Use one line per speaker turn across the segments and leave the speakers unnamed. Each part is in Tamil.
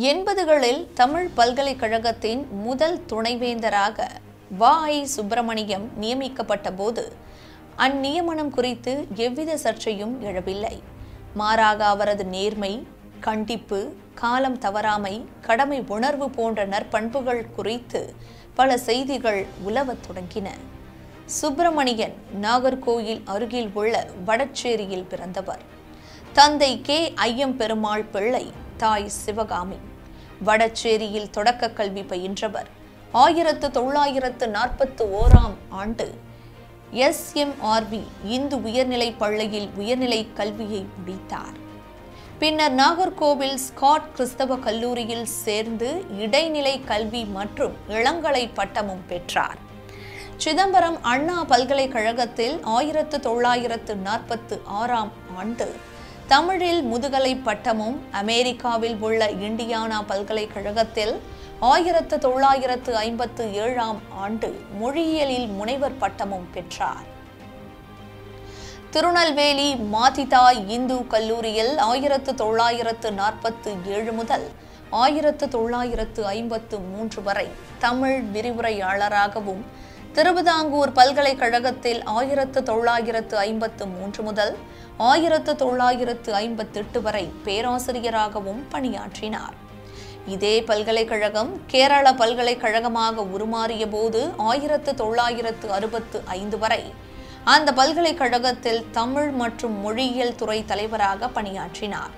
80களில் தமிழ் பல்கலைக்கழகத்தின் முதல் துணைவேந்தராக வ.ஐ. சுப்பிரமணியம் நியமிக்கப்பட்ட போது அந்நியமனம் குறித்து எவ்வித சர்ச்சையும் எழவில்லை. மாறாக அவரது நேர்மை, கண்டிப்பு, காலம் தவறாமை, கடமை உணர்வு போன்ற நற்பண்புகள் குறித்து பல செய்திகள் உலவத் தொடங்கின. சுப்பிரமணியன் நாகர்கோயில் அருகில் உள்ள வடச்சேரியில் பிறந்தவர். தந்தை கே. ஐயம்பெருமாள் பிள்ளை, தாய் சிவகாமி. வடச்சேரியில் தொடக்க கல்வி பயின்றவர். 1941ஆம் ஆண்டு SMRV இந்து உயர்நிலைப் பள்ளியில் உயர்நிலை கல்வியை முடித்தார். பின்னர் நாகர்கோவில் ஸ்காட் கிறிஸ்தவ கல்லூரியில் சேர்ந்து இடைநிலை கல்வி மற்றும் இளங்கலை பட்டமும் பெற்றார். சிதம்பரம் அண்ணா பல்கலைக்கழகத்தில் 1946ஆம் ஆண்டு தமிழில் முதுகலை பட்டமும், அமெரிக்காவில் உள்ள இண்டியானா பல்கலைக்கழகத்தில் 1957ஆம் ஆண்டு மொழியியலில் முனைவர் பட்டமும் பெற்றார். திருநெல்வேலி மாதிதா இந்து கல்லூரியில் 1947 முதல் 1953 வரை தமிழ் விரிவுரையாளராகவும், திருவிதாங்கூர் பல்கலைக்கழகத்தில் 1953 முதல் 1958 வரை பேராசிரியராகவும் பணியாற்றினார். இதே பல்கலைக்கழகம் கேரள பல்கலைக்கழகமாக உருமாறிய போது 1965 வரை அந்த பல்கலைக்கழகத்தில் தமிழ் மற்றும் மொழியியல் துறை தலைவராக பணியாற்றினார்.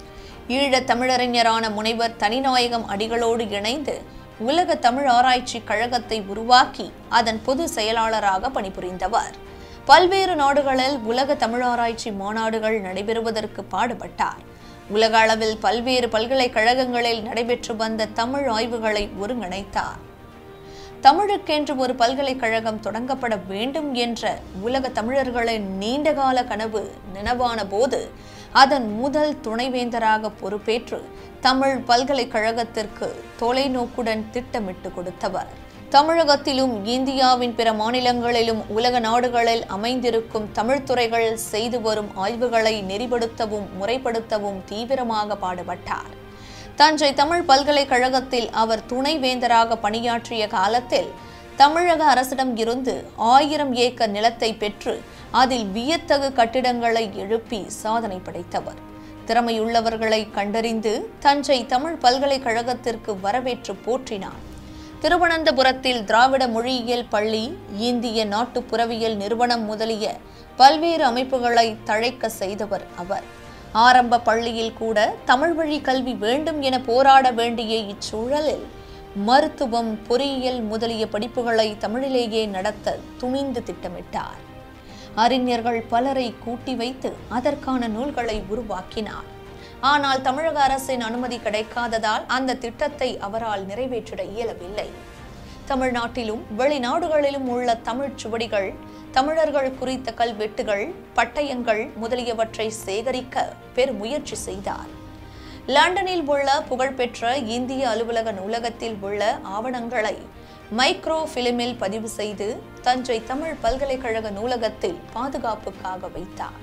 ஈழத் தமிழறிஞரான முனைவர் தனிநாயகம் அடிகளோடு இணைந்து உலக தமிழ் ஆராய்ச்சி கழகத்தை உருவாக்கி அதன் பொது செயலாளராக பணிபுரிந்தவர். பல்வேறு நாடுகளில் உலக தமிழாராய்ச்சி மாநாடுகள் நடைபெறுவதற்கு பாடுபட்டார். உலக அளவில் பல்வேறு பல்கலைக்கழகங்களில் நடைபெற்று வந்த தமிழ் ஆய்வுகளை ஒருங்கிணைத்தார். தமிழுக்கென்று ஒரு பல்கலைக்கழகம் தொடங்கப்பட வேண்டும் என்ற உலக தமிழர்களின் நீண்டகால கனவு நினைவான போது அதன் முதல் துணைவேந்தராக பொறுப்பேற்று தமிழ் பல்கலைக்கழகத்திற்கு தொலைநோக்குடன் திட்டமிட்டு கொடுத்தவர். தமிழகத்திலும் இந்தியாவின் பிற மாநிலங்களிலும் உலக நாடுகளில் அமைந்திருக்கும் தமிழ்துறைகள் செய்து வரும் ஆய்வுகளை நெறிப்படுத்தவும் முறைப்படுத்தவும் தீவிரமாக பாடுபட்டார். தஞ்சை தமிழ் பல்கலைக்கழகத்தில் அவர் துணைவேந்தராக பணியாற்றிய காலத்தில் தமிழக அரசிடம் இருந்து 1000 ஏக்கர் நிலத்தை பெற்று அதில் வியத்தகு கட்டிடங்களை எழுப்பி சாதனை படைத்தவர். திறமையுள்ளவர்களை கண்டறிந்து தஞ்சை தமிழ் பல்கலைக்கழகத்திற்கு வரவேற்று போற்றினார். திருவனந்தபுரத்தில் திராவிட மொழியியல் பள்ளி, இந்திய நாட்டுப்புறவியல் நிறுவனம் முதலிய பல்வேறு அமைப்புகளை தழைக்க செய்தவர் அவர். ஆரம்ப பள்ளியில் கூட தமிழ் வழி கல்வி வேண்டும் என போராட வேண்டிய இச்சூழலில் மருத்துவம், பொறியியல் முதலிய படிப்புகளை தமிழிலேயே நடத்த துணிந்து திட்டமிட்டார். அறிஞர்கள் பலரை கூட்டி வைத்து அதற்கான நூல்களை உருவாக்கினார். ஆனால் தமிழக அரசின் அனுமதி கிடைக்காததால் அந்த திட்டத்தை அவரால் நிறைவேற்றிட இயலவில்லை. தமிழ்நாட்டிலும் வெளிநாடுகளிலும் உள்ள தமிழ் சுவடிகள், தமிழர்கள் குறித்த கல்வெட்டுகள், பட்டயங்கள் முதலியவற்றை சேகரிக்க பெருமுயற்சி செய்தார். லண்டனில் உள்ள புகழ்பெற்ற இந்திய அலுவலக நூலகத்தில் உள்ள ஆவணங்களை மைக்ரோ பிலிமில் பதிவு செய்து தஞ்சை தமிழ் பல்கலைக்கழக நூலகத்தில் பாதுகாப்புக்காக வைத்தார்.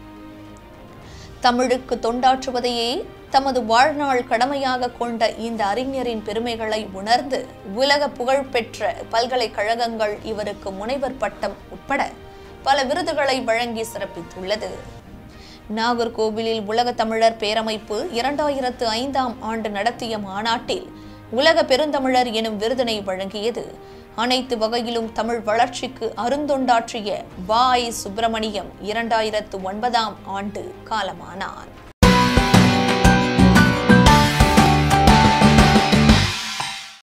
தமிழுக்கு தொண்டாற்றுவதையே தமது வாழ்நாள் கடமையாக கொண்ட இந்த அறிஞரின் பெருமைகளை உணர்ந்து உலக புகழ்பெற்ற பல்கலைக்கழகங்கள் இவருக்கு முனைவர் பட்டம் உட்பட பல விருதுகளை வழங்கி சிறப்பித்துள்ளது. நாகர்கோவிலில் உலக தமிழர் பேரமைப்பு 2005ஆம் ஆண்டு நடத்திய மாநாட்டில் உலக பெருந்தமிழர் எனும் விருதினை வழங்கியது. அனைத்து வகையிலும் தமிழ் வளர்ச்சிக்கு அருந்தொண்டாற்றிய வ.ஐ. சுப்பிரமணியம் 2009ஆம் ஆண்டு காலமானார்.